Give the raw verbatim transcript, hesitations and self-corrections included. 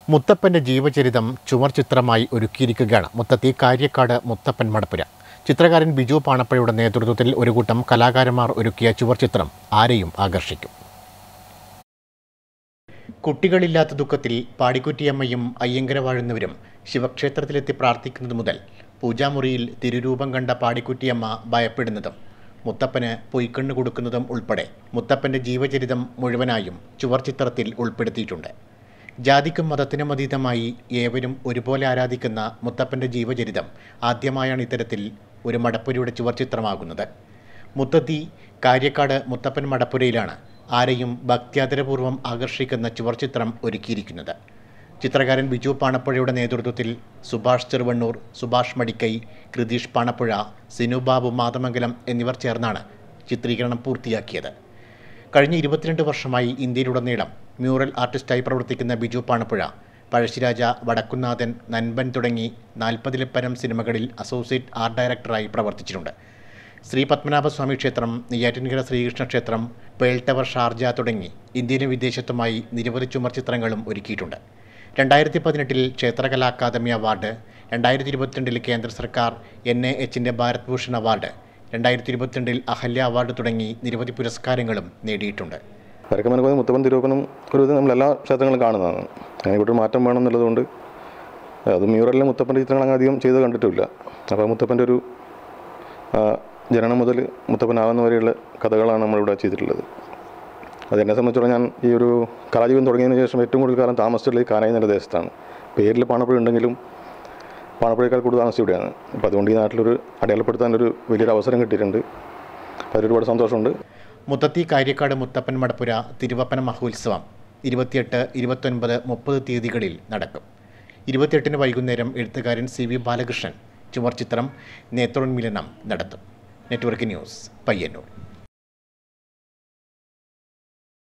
മുത്തപ്പൻ്റെ ജീവചരിതം ചുമർചിത്രമായി ഒരുക്കിയിരിക്കുകയാണ് മുത്തത്തി കാര്യക്കാട് മുത്തപ്പൻ മടപ്പുര. ചിത്രകാരൻ ബിജു പാണപ്പഴയുടെ നേതൃത്വത്തിൽ ഒരു കൂട്ടം കലാകാരന്മാർ ഒരുക്കിയ ചുവർചിത്രം ആരെയും ആകർഷിക്കും. കുട്ടികളില്ലാത്ത ദുഃഖത്തിൽ പാടിക്കുറ്റിയമ്മയും അയ്യങ്കര വാഴുന്നവരും ശിവക്ഷേത്രത്തിലെത്തി പ്രാർത്ഥിക്കുന്നത് മുതൽ പൂജാമുറിയിൽ തിരുരൂപം കണ്ട പാടിക്കുറ്റിയമ്മ ഭയപ്പെടുന്നതും മുത്തപ്പന് പൊയ്ക്കണ്ണ് കൊടുക്കുന്നതും ഉൾപ്പെടെ മുത്തപ്പൻ്റെ ജീവചരിതം മുഴുവനായും ചുവർചിത്രത്തിൽ ഉൾപ്പെടുത്തിയിട്ടുണ്ട്. ജാതിക്കും മതത്തിനും അതീതമായി ഏവരും ഒരുപോലെ ആരാധിക്കുന്ന മുത്തപ്പൻ്റെ ജീവചരിതം ആദ്യമായാണ് ഇത്തരത്തിൽ ഒരു മടപ്പുരയുടെ ചുവർചിത്രമാകുന്നത്. മുത്തത്തി കാര്യക്കാട് മുത്തപ്പൻ മടപ്പുരയിലാണ് ആരെയും ഭക്ത്യാദരപൂർവ്വം ആകർഷിക്കുന്ന ചുവർചിത്രം ഒരുക്കിയിരിക്കുന്നത്. ചിത്രകാരൻ ബിജു പാണപ്പുഴയുടെ നേതൃത്വത്തിൽ സുഭാഷ് ചെറുവണ്ണൂർ, സുഭാഷ് മടിക്കൈ, കൃതീഷ് പാണപ്പുഴ, സിനുബാബു മാതമംഗലം എന്നിവർ ചേർന്നാണ് ചിത്രീകരണം പൂർത്തിയാക്കിയത്. കഴിഞ്ഞ ഇരുപത്തിരണ്ട് വർഷമായി ഇന്ത്യയിലുടനീളം മ്യൂറൽ ആർട്ടിസ്റ്റായി പ്രവർത്തിക്കുന്ന ബിജു പാണപ്പുഴ പഴശ്ശിരാജ, വടക്കുന്നാഥൻ, നൻപൻ തുടങ്ങി നാൽപ്പതിൽ പരം സിനിമകളിൽ അസോസിയേറ്റ് ആർട്ട് ഡയറക്ടറായി പ്രവർത്തിച്ചിട്ടുണ്ട്. ശ്രീ പത്മനാഭസ്വാമി ക്ഷേത്രം, നെയ്യാറ്റിൻകര ശ്രീകൃഷ്ണ ക്ഷേത്രം, പേൾ ടവർ ഷാർജ തുടങ്ങി ഇന്ത്യയിലും വിദേശത്തുമായി നിരവധി ചുമർചിത്രങ്ങളും ഒരുക്കിയിട്ടുണ്ട്. രണ്ടായിരത്തി പതിനെട്ടിൽ ക്ഷേത്രകലാ അക്കാദമി അവാർഡ്, രണ്ടായിരത്തി ഇരുപത്തിരണ്ടിൽ കേന്ദ്ര സർക്കാർ എൻ എ എച്ചിൻ്റെ ഭാരത് ഭൂഷൺ അവാർഡ്, രണ്ടായിരത്തി ഇരുപത്തിരണ്ടിൽ അഹല്യ അവാർഡ് തുടങ്ങി നിരവധി പുരസ്കാരങ്ങളും നേടിയിട്ടുണ്ട്. പരക്കമനക്ക് മുത്തപ്പൻ തിരുവപ്പനും ഒരു ഇത് നമ്മളെല്ലാ ക്ഷേത്രങ്ങളും കാണുന്നതാണ്. അതിനെക്കൂട്ട് മാറ്റം വേണം എന്നുള്ളതുകൊണ്ട് അത് മ്യൂറലിലെ മുത്തപ്പൻ്റെ ചിത്രങ്ങൾ അങ്ങനെ അധികം ചെയ്ത് കണ്ടിട്ടില്ല. അപ്പോൾ മുത്തപ്പൻ്റെ ഒരു ജനനം മുതൽ മുത്തപ്പനാകുന്ന വരെയുള്ള കഥകളാണ് നമ്മളിവിടെ ചെയ്തിട്ടുള്ളത്. അതെന്നെ സംബന്ധിച്ചോളം ഞാൻ ഈ ഒരു കലാജീവൻ തുടങ്ങിയതിന് ശേഷം ഏറ്റവും കൂടുതൽ കാലം താമസിച്ചിട്ടുള്ളത് കാനായി എന്ന ദേശത്താണ്. പേരിൽ പാണപ്പുഴ ഉണ്ടെങ്കിലും പാണപ്പുഴയേക്കാൾ കൂടുതൽ താമസം ഇവിടെയാണ്. അപ്പോൾ അതുകൊണ്ട് ഈ നാട്ടിലൊരു അടയാളപ്പെടുത്താനൊരു വലിയൊരു അവസരം കിട്ടിയിട്ടുണ്ട്. അതിലൊരുപാട് സന്തോഷമുണ്ട്. മുത്തത്തി കാര്യക്കാട് മുത്തപ്പൻ മടപ്പുര തിരുവപ്പന മഹോത്സവം ഇരുപത്തിയെട്ട്, ഇരുപത്തൊൻപത്, മുപ്പത് തീയതികളിൽ നടക്കും. ഇരുപത്തിയെട്ടിന് വൈകുന്നേരം എഴുത്തുകാരൻ സി വി ബാലകൃഷ്ണൻ ചുമർചിത്രം നേത്രോന്മിലനം നടത്തും. Network news, Payyanur.